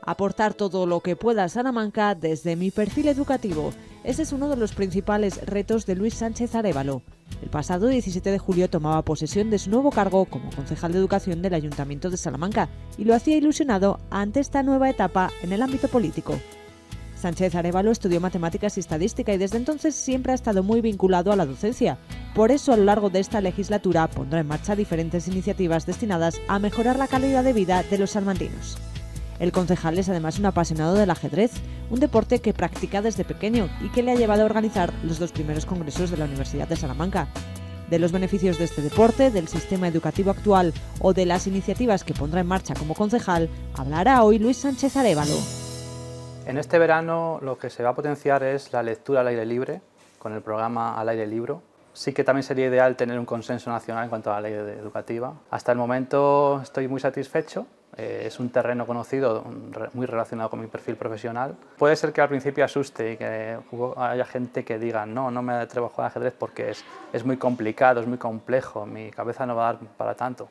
Aportar todo lo que pueda a Salamanca desde mi perfil educativo. Ese es uno de los principales retos de Luis Sánchez Arévalo. El pasado 17 de julio tomaba posesión de su nuevo cargo como concejal de Educación del Ayuntamiento de Salamanca y lo hacía ilusionado ante esta nueva etapa en el ámbito político. Sánchez Arévalo estudió matemáticas y estadística y desde entonces siempre ha estado muy vinculado a la docencia. Por eso, a lo largo de esta legislatura, pondrá en marcha diferentes iniciativas destinadas a mejorar la calidad de vida de los salmantinos. El concejal es además un apasionado del ajedrez, un deporte que practica desde pequeño y que le ha llevado a organizar los 2 primeros congresos de la Universidad de Salamanca. De los beneficios de este deporte, del sistema educativo actual o de las iniciativas que pondrá en marcha como concejal, hablará hoy Luis Sánchez Arévalo. En este verano lo que se va a potenciar es la lectura al aire libre, con el programa Al aire libro. Sí que también sería ideal tener un consenso nacional en cuanto a la ley educativa. Hasta el momento estoy muy satisfecho. Es un terreno conocido, muy relacionado con mi perfil profesional. Puede ser que al principio asuste y que haya gente que diga no me atrevo a jugar al ajedrez porque es muy complicado, es muy complejo, mi cabeza no va a dar para tanto.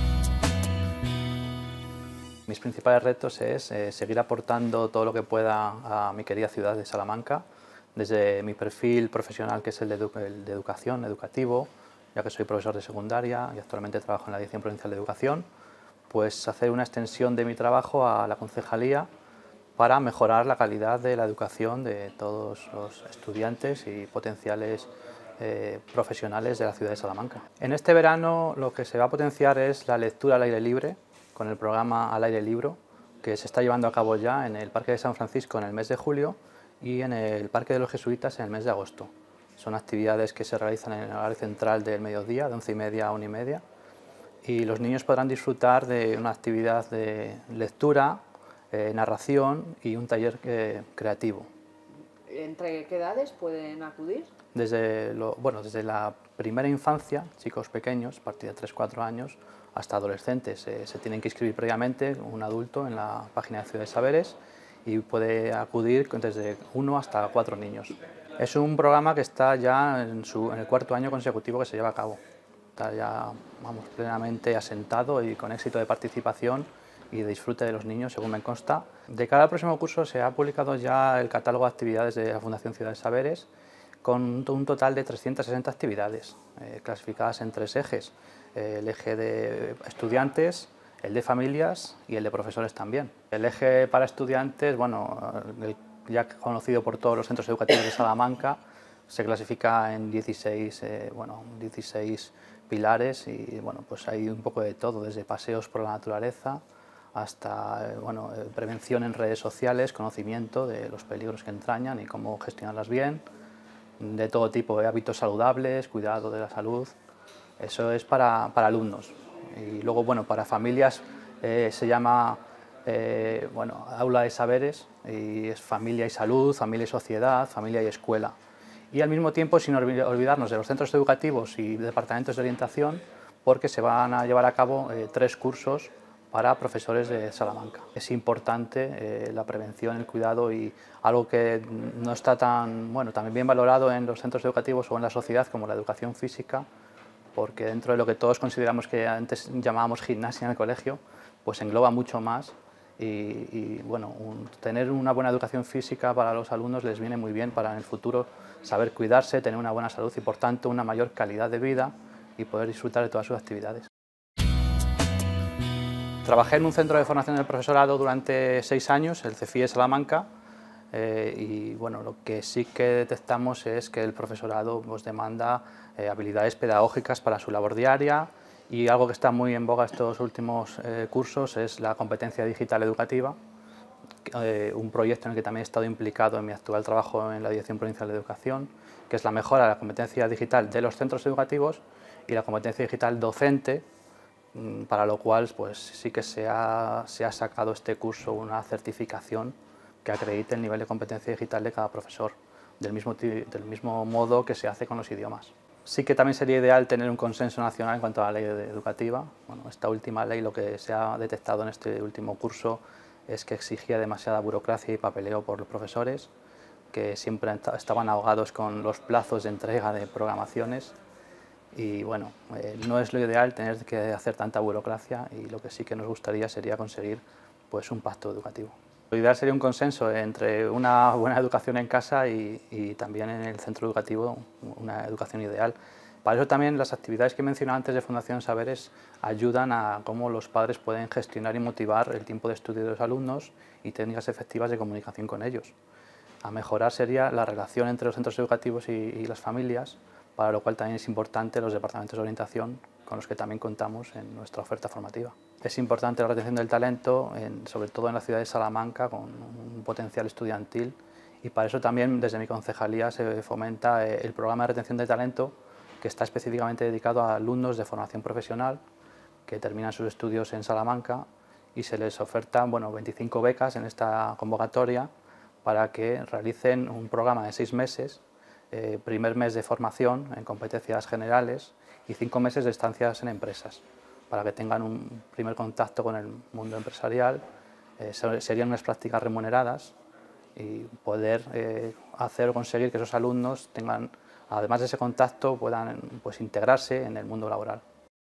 Mis principales retos es seguir aportando todo lo que pueda a mi querida ciudad de Salamanca, desde mi perfil profesional, que es el de educación, educativo, ya que soy profesor de secundaria y actualmente trabajo en la Dirección Provincial de Educación, pues hacer una extensión de mi trabajo a la concejalía para mejorar la calidad de la educación de todos los estudiantes y potenciales profesionales de la ciudad de Salamanca. En este verano lo que se va a potenciar es la lectura al aire libre, con el programa Al aire libro, que se está llevando a cabo ya en el Parque de San Francisco en el mes de julio y en el Parque de los Jesuitas en el mes de agosto. Son actividades que se realizan en el horario central del mediodía, de 11:30 a 1:30, y los niños podrán disfrutar de una actividad de lectura, narración y un taller creativo. ¿Entre qué edades pueden acudir? Desde la primera infancia, chicos pequeños, a partir de 3-4 años, hasta adolescentes. Se tienen que inscribir previamente un adulto en la página de Ciudad de Saberes y puede acudir desde 1 hasta 4 niños. Es un programa que está ya en el 4.º año consecutivo que se lleva a cabo. Está ya plenamente asentado y con éxito de participación y de disfrute de los niños, según me consta. De cara al próximo curso se ha publicado ya el catálogo de actividades de la Fundación Ciudad de Saberes, con un total de 360 actividades, clasificadas en 3 ejes. El eje de estudiantes, el de familias y el de profesores también. El eje para estudiantes, ya conocido por todos los centros educativos de Salamanca, se clasifica en 16 pilares y pues hay un poco de todo, desde paseos por la naturaleza hasta prevención en redes sociales, conocimiento de los peligros que entrañan y cómo gestionarlas bien, de todo tipo, de hábitos saludables, cuidado de la salud. Eso es para alumnos. Y luego, para familias se llama Aula de Saberes, y es familia y salud, familia y sociedad, familia y escuela. Y al mismo tiempo, sin olvidarnos de los centros educativos y departamentos de orientación, porque se van a llevar a cabo 3 cursos para profesores de Salamanca. Es importante la prevención, el cuidado, y algo que no está tan bien valorado en los centros educativos o en la sociedad como la educación física, porque dentro de lo que todos consideramos que antes llamábamos gimnasia en el colegio, pues engloba mucho más y tener una buena educación física para los alumnos les viene muy bien para en el futuro saber cuidarse, tener una buena salud y por tanto una mayor calidad de vida y poder disfrutar de todas sus actividades. Trabajé en un centro de formación del profesorado durante 6 años, el CEFIE Salamanca, y lo que sí que detectamos es que el profesorado demanda habilidades pedagógicas para su labor diaria, y algo que está muy en boga estos últimos cursos es la competencia digital educativa, un proyecto en el que también he estado implicado en mi actual trabajo en la Dirección Provincial de Educación, que es la mejora de la competencia digital de los centros educativos y la competencia digital docente, para lo cual pues sí que se ha sacado este curso una certificación que acredite el nivel de competencia digital de cada profesor, del mismo modo que se hace con los idiomas. Sí que también sería ideal tener un consenso nacional en cuanto a la ley educativa. Esta última ley, lo que se ha detectado en este último curso es que exigía demasiada burocracia y papeleo por los profesores, que siempre estaban ahogados con los plazos de entrega de programaciones y no es lo ideal tener que hacer tanta burocracia, y lo que sí que nos gustaría sería conseguir un pacto educativo. Lo ideal sería un consenso entre una buena educación en casa y también en el centro educativo una educación ideal. Para eso también las actividades que mencionaba antes de Fundación Saberes ayudan a cómo los padres pueden gestionar y motivar el tiempo de estudio de los alumnos y técnicas efectivas de comunicación con ellos. A mejorar sería la relación entre los centros educativos y las familias, para lo cual también es importante los departamentos de orientación con los que también contamos en nuestra oferta formativa. Es importante la retención del talento, sobre todo en la ciudad de Salamanca, con un potencial estudiantil, y para eso también desde mi concejalía se fomenta el programa de retención de talento, que está específicamente dedicado a alumnos de formación profesional que terminan sus estudios en Salamanca y se les ofertan 25 becas en esta convocatoria para que realicen un programa de 6 meses, primer mes de formación en competencias generales y 5 meses de estancias en empresas, para que tengan un primer contacto con el mundo empresarial. Serían unas prácticas remuneradas y poder hacer o conseguir que esos alumnos tengan, además de ese contacto, puedan integrarse en el mundo laboral.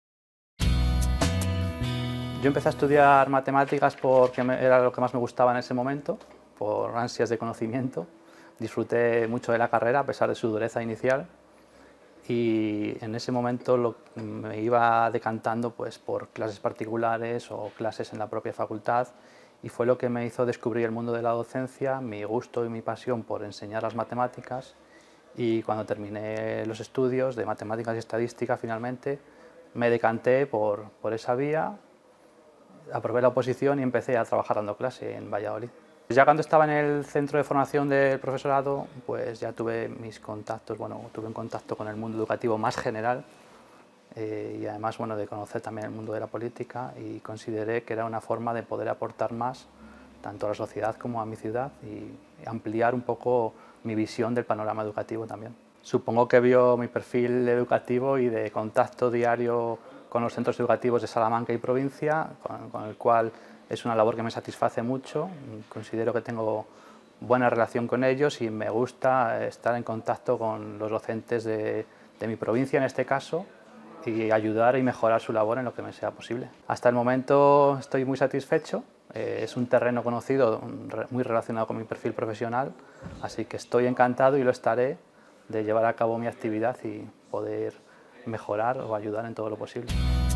Yo empecé a estudiar matemáticas porque era lo que más me gustaba en ese momento, por ansias de conocimiento. Disfruté mucho de la carrera a pesar de su dureza inicial y en ese momento me iba decantando por clases particulares o clases en la propia facultad, y fue lo que me hizo descubrir el mundo de la docencia, mi gusto y mi pasión por enseñar las matemáticas. Y cuando terminé los estudios de matemáticas y estadística, finalmente me decanté por esa vía, aprobé la oposición y empecé a trabajar dando clase en Valladolid. Ya cuando estaba en el centro de formación del profesorado, pues ya tuve mis contactos, tuve un contacto con el mundo educativo más general y además de conocer también el mundo de la política, y consideré que era una forma de poder aportar más tanto a la sociedad como a mi ciudad y ampliar un poco mi visión del panorama educativo también. Supongo que vio mi perfil educativo y de contacto diario con los centros educativos de Salamanca y provincia, con el cual es una labor que me satisface mucho. Considero que tengo buena relación con ellos y me gusta estar en contacto con los docentes de mi provincia en este caso, y ayudar y mejorar su labor en lo que me sea posible. Hasta el momento estoy muy satisfecho. Es un terreno conocido, muy relacionado con mi perfil profesional, así que estoy encantado y lo estaré de llevar a cabo mi actividad y poder mejorar o ayudar en todo lo posible.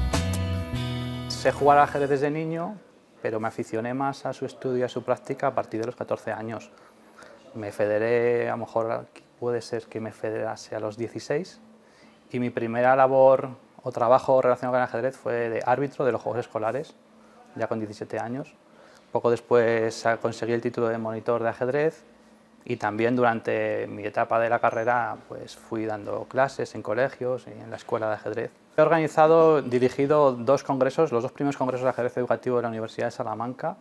Sé jugar al ajedrez desde niño, pero me aficioné más a su estudio y a su práctica a partir de los 14 años. Me federé, a lo mejor puede ser que me federase a los 16, y mi primera labor o trabajo relacionado con el ajedrez fue de árbitro de los Juegos Escolares, ya con 17 años. Poco después conseguí el título de monitor de ajedrez, y también durante mi etapa de la carrera fui dando clases en colegios y en la escuela de ajedrez. He organizado, dirigido 2 congresos, los 2 primeros congresos de ajedrez educativo de la Universidad de Salamanca,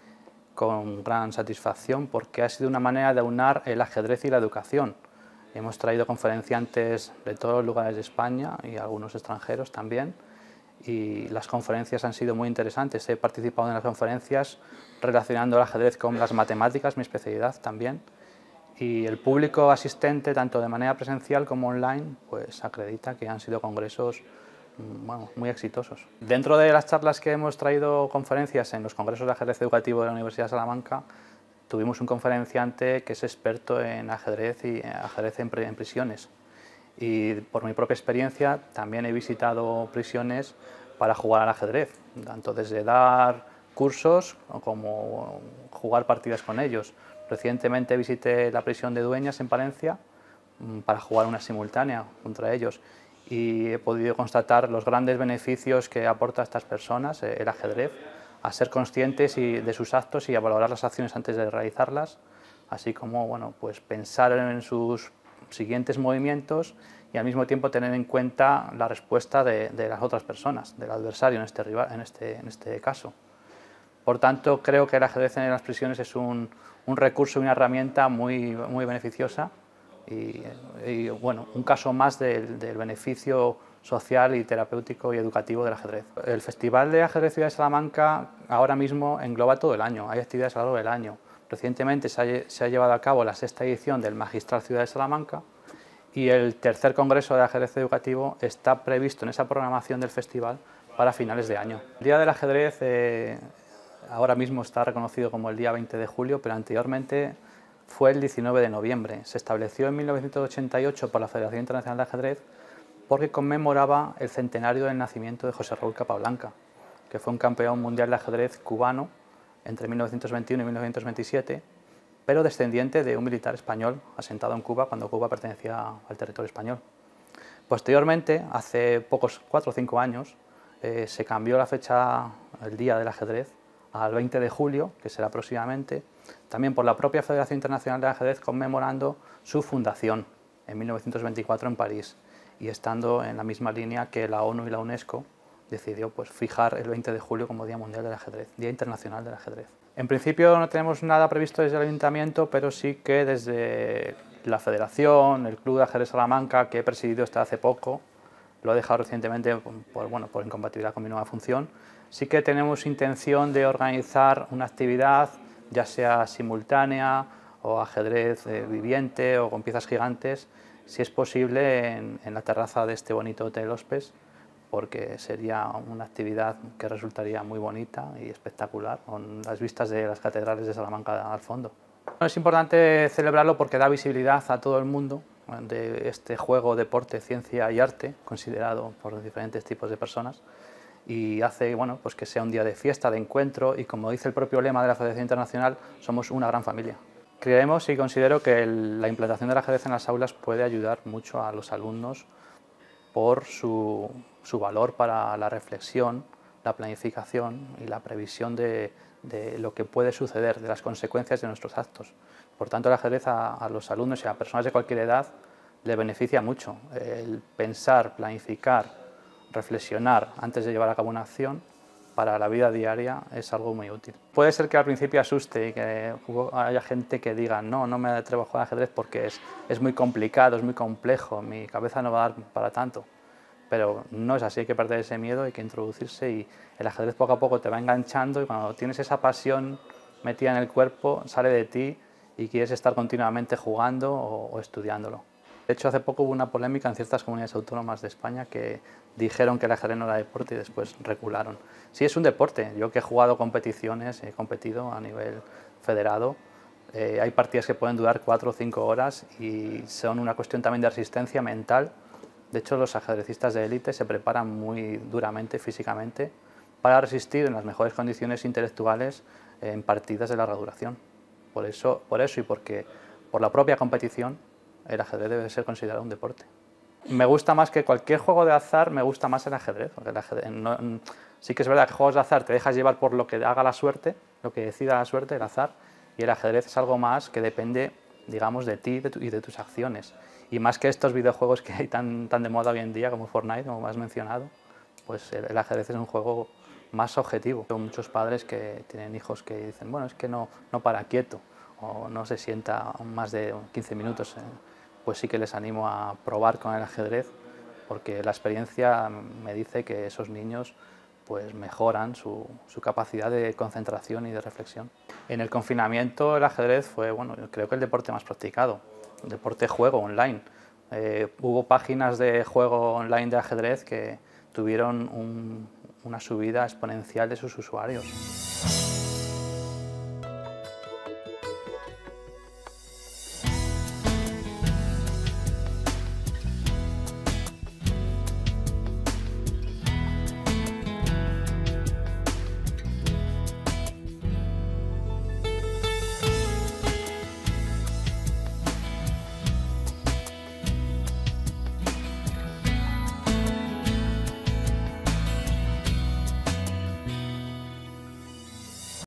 con gran satisfacción, porque ha sido una manera de aunar el ajedrez y la educación. Hemos traído conferenciantes de todos los lugares de España y algunos extranjeros también, y las conferencias han sido muy interesantes. He participado en las conferencias relacionando el ajedrez con las matemáticas, mi especialidad también, y el público asistente, tanto de manera presencial como online, acredita que han sido congresos muy exitosos. Dentro de las charlas que hemos traído conferencias en los congresos de ajedrez educativo de la Universidad de Salamanca, tuvimos un conferenciante que es experto en ajedrez y ajedrez en prisiones. Y por mi propia experiencia también he visitado prisiones para jugar al ajedrez, tanto desde dar cursos como jugar partidas con ellos. Recientemente visité la prisión de Dueñas en Palencia para jugar una simultánea contra ellos, y he podido constatar los grandes beneficios que aporta a estas personas el ajedrez, a ser conscientes de sus actos y a valorar las acciones antes de realizarlas, así como pensar en sus siguientes movimientos y al mismo tiempo tener en cuenta la respuesta de las otras personas, del adversario en este caso. Por tanto, creo que el ajedrez en las prisiones es un recurso y una herramienta muy beneficiosa y un caso más del beneficio social y terapéutico y educativo del ajedrez. El Festival de Ajedrez Ciudad de Salamanca ahora mismo engloba todo el año, hay actividades a lo largo del año. Recientemente se ha llevado a cabo la 6ª edición del Magistral Ciudad de Salamanca, y el tercer Congreso de Ajedrez Educativo está previsto en esa programación del festival para finales de año. El Día del Ajedrez ahora mismo está reconocido como el día 20 de julio, pero anteriormente fue el 19 de noviembre. Se estableció en 1988 por la Federación Internacional de Ajedrez porque conmemoraba el centenario del nacimiento de José Raúl Capablanca, que fue un campeón mundial de ajedrez cubano entre 1921 y 1927, pero descendiente de un militar español asentado en Cuba cuando Cuba pertenecía al territorio español. Posteriormente, hace pocos 4 o 5 años, se cambió la fecha, el día del ajedrez, al 20 de julio, que será próximamente, también por la propia Federación Internacional de Ajedrez conmemorando su fundación en 1924 en París y estando en la misma línea que la ONU y la UNESCO decidió pues, fijar el 20 de julio como Día Mundial del Ajedrez, Día Internacional del Ajedrez. En principio no tenemos nada previsto desde el Ayuntamiento, pero sí que desde la Federación, el Club de Ajedrez Salamanca, que he presidido hasta hace poco, lo he dejado recientemente por incompatibilidad con mi nueva función, sí que tenemos intención de organizar una actividad, ya sea simultánea o ajedrez viviente o con piezas gigantes, si es posible en la terraza de este bonito Hotel Hospes, porque sería una actividad que resultaría muy bonita y espectacular, con las vistas de las catedrales de Salamanca al fondo. Es importante celebrarlo porque da visibilidad a todo el mundo de este juego, deporte, ciencia y arte, considerado por diferentes tipos de personas, y hace bueno, pues que sea un día de fiesta, de encuentro, y como dice el propio lema de la Federación Internacional, somos una gran familia. Creemos y considero que la implantación del ajedrez en las aulas puede ayudar mucho a los alumnos por su valor para la reflexión, la planificación y la previsión de lo que puede suceder, de las consecuencias de nuestros actos. Por tanto, el ajedrez a los alumnos y a personas de cualquier edad le beneficia mucho. El pensar, planificar, reflexionar antes de llevar a cabo una acción para la vida diaria es algo muy útil. Puede ser que al principio asuste y que haya gente que diga no me atrevo a jugar ajedrez porque es muy complicado, es muy complejo, mi cabeza no va a dar para tanto. Pero no es así, hay que perder ese miedo, hay que introducirse y el ajedrez poco a poco te va enganchando y cuando tienes esa pasión metida en el cuerpo sale de ti y quieres estar continuamente jugando o estudiándolo. De hecho, hace poco hubo una polémica en ciertas comunidades autónomas de España que dijeron que el ajedrez no era deporte y después recularon. Sí, es un deporte. Yo que he jugado competiciones, he competido a nivel federado, hay partidas que pueden durar 4 o 5 horas y son una cuestión también de resistencia mental. De hecho, los ajedrecistas de élite se preparan muy duramente físicamente para resistir en las mejores condiciones intelectuales en partidas de larga duración. Por eso y porque por la propia competición el ajedrez debe ser considerado un deporte. Me gusta más que cualquier juego de azar, me gusta más el ajedrez. Porque el ajedrez sí que es verdad que juegos de azar te dejas llevar por lo que haga la suerte, lo que decida la suerte, el azar, y el ajedrez es algo más que depende, digamos, de ti y de tus acciones. Y más que estos videojuegos que hay tan de moda hoy en día como Fortnite, como has mencionado, pues el ajedrez es un juego más objetivo. Hay muchos padres que tienen hijos que dicen, bueno, es que no para quieto o no se sienta más de 15 minutos. Pues sí que les animo a probar con el ajedrez porque la experiencia me dice que esos niños pues mejoran su capacidad de concentración y de reflexión. En el confinamiento el ajedrez fue, bueno, creo que el deporte más practicado, el deporte-juego online. Hubo páginas de juego online de ajedrez que tuvieron una subida exponencial de sus usuarios.